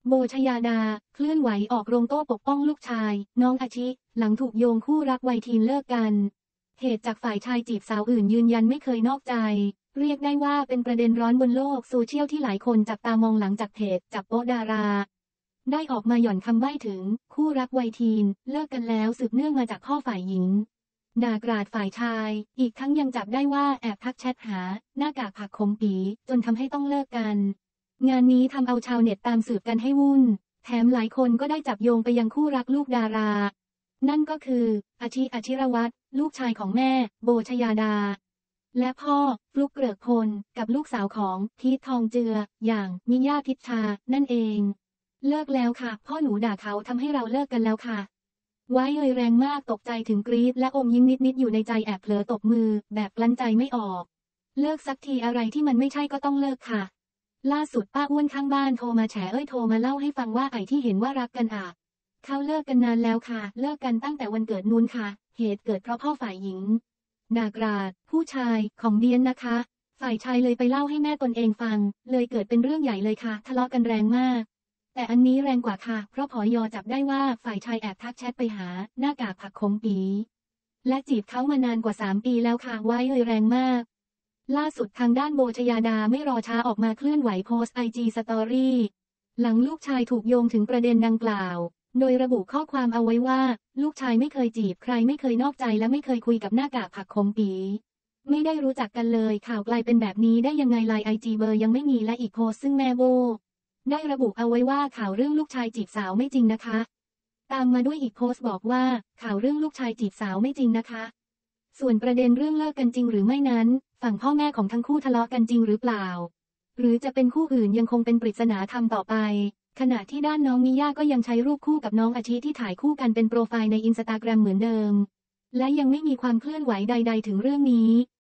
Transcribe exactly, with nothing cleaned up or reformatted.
โบชยาดาเคลื่อนไหวออกโรงโต้ปกป้องลูกชายน้องอาชิหลังถูกโยงคู่รักวัยทีนเลิกกันเหตุจากฝ่ายชายจีบสาวอื่นยืนยันไม่เคยนอกใจเรียกได้ว่าเป็นประเด็นร้อนบนโลกโซเชียลที่หลายคนจับตามองหลังจากเพจจับโป๊ะดาราได้ออกมาหย่อนคำใบ้ถึงคู่รักวัยทีนเลิกกันแล้วสืบเนื่องมาจากพ่อฝ่ายหญิงด่ากราดฝ่ายชายอีกทั้งยังจับได้ว่าแอบทักแชทหาหน้ากากผักขมปีจนทำให้ต้องเลิกกันงานนี้ทำเอาชาวเน็ตตามสืบกันให้วุ่นแถมหลายคนก็ได้จับโยงไปยังคู่รักลูกดารานั่นก็คืออาชิอาชิรวัตรลูกชายของแม่โบชยาดาและพ่อฟลุกเกริกพลกับลูกสาวของพีททองเจืออย่างมิย่าพิชชานั่นเองเลิกแล้วค่ะพ่อหนูด่าเขาทำให้เราเลิกกันแล้วค่ะไว้เลยแรงมากตกใจถึงกรี๊ดและอมยิ้มนิดๆอยู่ในใจแอบเผลอตบมือแบบกลั้นใจไม่ออกเลิกสักทีอะไรที่มันไม่ใช่ก็ต้องเลิกค่ะล่าสุดป้าอ้วนข้างบ้านโทรมาแฉเอ้ยโทรมาเล่าให้ฟังว่าไอ้ที่เห็นว่ารักกันอ่ะเขาเลิกกันนานแล้วค่ะเลิกกันตั้งแต่วันเกิดนู้นค่ะเหตุเกิดเพราะพ่อฝ่ายหญิงด่ากราดผู้ชายของเดียนนะคะฝ่ายชายเลยไปเล่าให้แม่ตนเองฟังเลยเกิดเป็นเรื่องใหญ่เลยค่ะทะเลาะกันแรงมากแต่อันนี้แรงกว่าค่ะเพราะผอยอจับได้ว่าฝ่ายชายแอบทักแชทไปหาหน้ากากผักขมปีและจีบเขามานานกว่าสามปีแล้วค่ะไว้เลยแรงมากล่าสุดทางด้านโบชยาดาไม่รอช้าออกมาเคลื่อนไหวโพสต์ไอจีสตอรี่หลังลูกชายถูกโยงถึงประเด็นดังกล่าวโดยระบุข้อความเอาไว้ว่าลูกชายไม่เคยจีบใครไม่เคยนอกใจและไม่เคยคุยกับหน้ากากผักขมปีไม่ได้รู้จักกันเลยข่าวกลายเป็นแบบนี้ได้ยังไงไลน์ไอจีเบอร์ยังไม่มีและอีกโพสต์ซึ่งแม่โบได้ระบุเอาไว้ว่าข่าวเรื่องลูกชายจีบสาวไม่จริงนะคะตามมาด้วยอีกโพสต์บอกว่าข่าวเรื่องลูกชายจีบสาวไม่จริงนะคะส่วนประเด็นเรื่องเลิกกันจริงหรือไม่นั้นฝั่งพ่อแม่ของทั้งคู่ทะเลาะกันจริงหรือเปล่าหรือจะเป็นคู่อื่นยังคงเป็นปริศนาธรรมต่อไปขณะที่ด้านน้องมิย่าก็ยังใช้รูปคู่กับน้องอาชิที่ถ่ายคู่กันเป็นโปรไฟล์ในอินสตาแกรมเหมือนเดิมและยังไม่มีความเคลื่อนไหวใดๆถึงเรื่องนี้